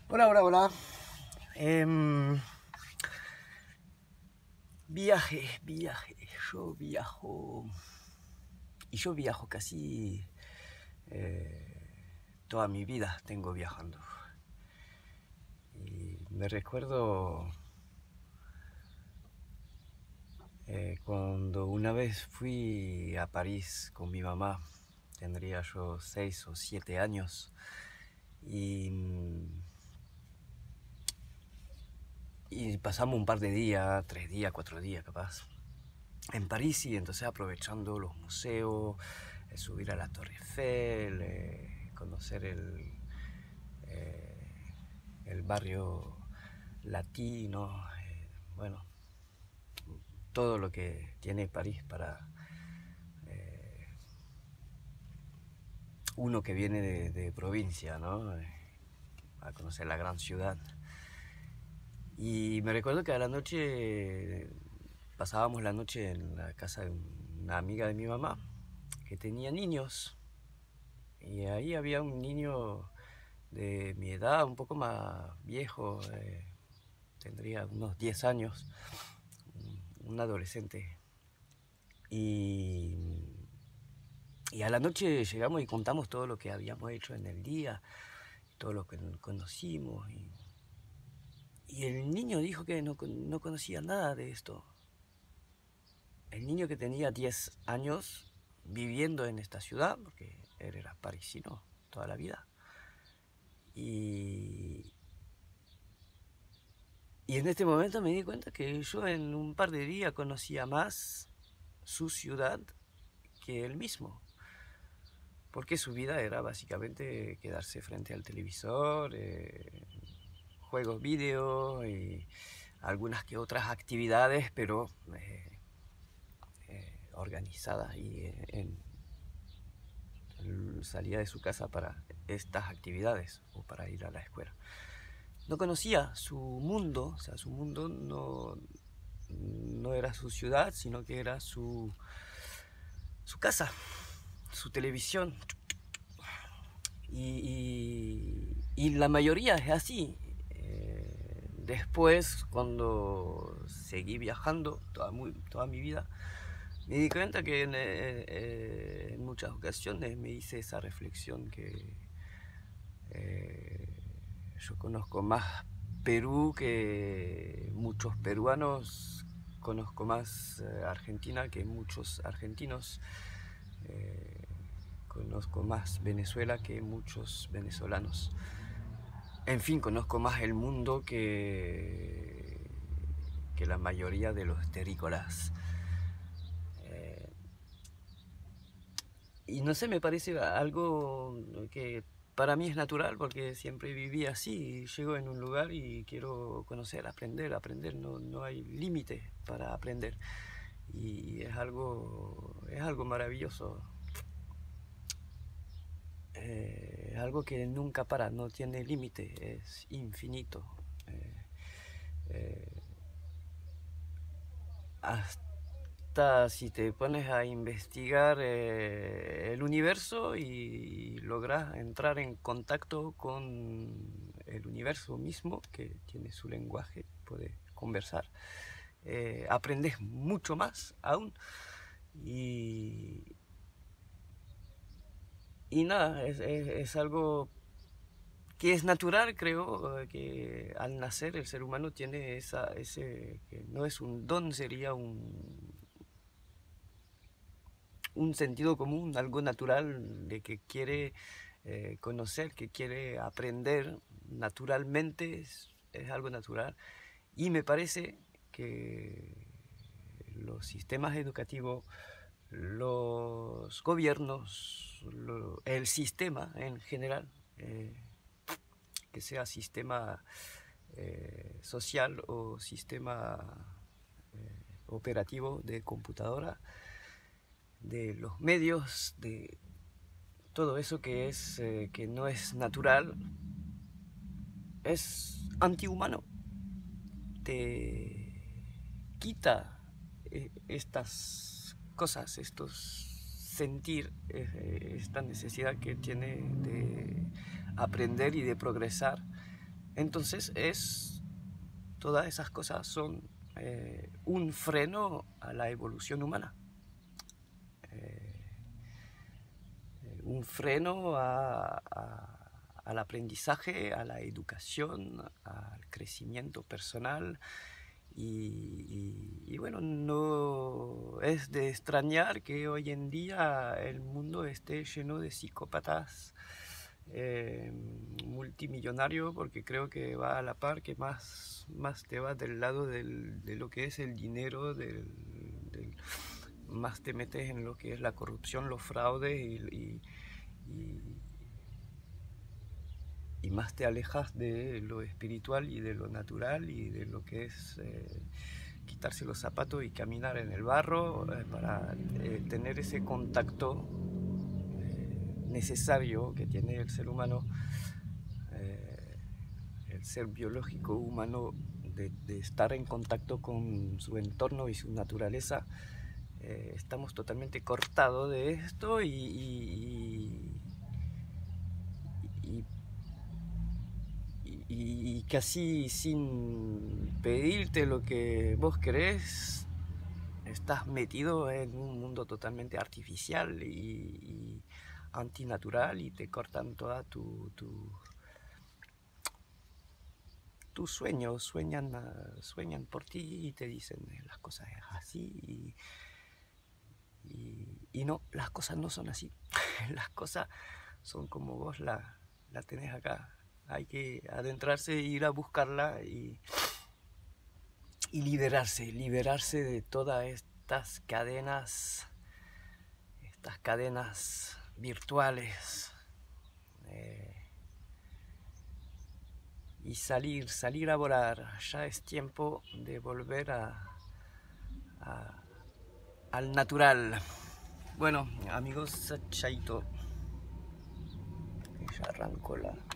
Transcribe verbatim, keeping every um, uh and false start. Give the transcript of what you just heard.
Hola, hola, hola. Em, viaje, viaje. Yo viajo. Y yo viajo casi eh, toda mi vida tengo viajando. Y me recuerdo eh, cuando una vez fui a París con mi mamá. Tendría yo seis o siete años. Y, y pasamos un par de días, tres días, cuatro días capaz, en París, y entonces aprovechando los museos, eh, subir a la Torre Eiffel, eh, conocer el, eh, el barrio latino, eh, bueno, todo lo que tiene París para eh, uno que viene de, de provincia, ¿no? Eh, a conocer la gran ciudad. Y me recuerdo que a la noche pasábamos la noche en la casa de una amiga de mi mamá que tenía niños. Y ahí había un niño de mi edad, un poco más viejo, eh, tendría unos diez años, un adolescente. Y, y a la noche llegamos y contamos todo lo que habíamos hecho en el día, todo lo que conocimos. Y, y el niño dijo que no, no conocía nada de esto. El niño que tenía diez años viviendo en esta ciudad, porque él era parisino toda la vida. Y, y en este momento me di cuenta que yo en un par de días conocía más su ciudad que él mismo. Porque su vida era básicamente quedarse frente al televisor, eh, juegos video y algunas que otras actividades, pero eh, eh, organizadas y eh, en, salía de su casa para estas actividades o para ir a la escuela. No conocía su mundo, o sea, su mundo no, no era su ciudad, sino que era su, su casa, su televisión. Y, y, y la mayoría es así. Eh, después, cuando seguí viajando toda, muy, toda mi vida, me di cuenta que en, eh, en muchas ocasiones me hice esa reflexión que eh, yo conozco más Perú que muchos peruanos, conozco más eh, Argentina que muchos argentinos, eh, conozco más Venezuela que muchos venezolanos. En fin, conozco más el mundo que, que la mayoría de los terrícolas. Eh, y no sé, me parece algo que para mí es natural porque siempre viví así. Llego en un lugar y quiero conocer, aprender, aprender. No, no hay límite para aprender. Y es algo, es algo maravilloso. Eh, es algo que nunca para, no tiene límite, es infinito. Eh, eh, hasta si te pones a investigar eh, el universo y logras entrar en contacto con el universo mismo, que tiene su lenguaje, puede conversar, eh, aprendes mucho más aún. Y, y nada, es, es, es algo que es natural, creo, eh, que al nacer el ser humano tiene esa, ese, que no es un don, sería un, un sentido común, algo natural de que quiere eh, conocer, que quiere aprender naturalmente, es, es algo natural. Y me parece que los sistemas educativos, los gobiernos, lo, el sistema en general, eh, que sea sistema eh, social o sistema eh, operativo de computadora, de los medios, de todo eso que es eh, que no es natural, es antihumano, te quita eh, estas cosas, estos sentir, eh, esta necesidad que tiene de aprender y de progresar, Entonces es, todas esas cosas son eh, un freno a la evolución humana. Eh, un freno a, a, al aprendizaje, a la educación, al crecimiento personal. Y, y, y bueno, no es de extrañar que hoy en día el mundo esté lleno de psicópatas eh, multimillonarios, porque creo que va a la par, que más, más te va del lado del, de lo que es el dinero, del, del, más te metes en lo que es la corrupción, los fraudes y, y, y y más te alejas de lo espiritual y de lo natural y de lo que es eh, quitarse los zapatos y caminar en el barro eh, para eh, tener ese contacto eh, necesario que tiene el ser humano, eh, el ser biológico humano, de, de estar en contacto con su entorno y su naturaleza. Eh, estamos totalmente cortados de esto y, y, y Y casi sin pedirte lo que vos querés, estás metido en un mundo totalmente artificial y, y antinatural, y te cortan toda tu, tu tus sueños, sueñan, sueñan por ti y te dicen las cosas así y, y, y no, las cosas no son así. Las cosas son como vos la, la tenés acá. Hay que adentrarse, ir a buscarla y, y liberarse, liberarse de todas estas cadenas, estas cadenas virtuales. Eh, y salir, salir a volar. Ya es tiempo de volver a, a, al natural. Bueno, amigos, chaito. Ya arrancó la...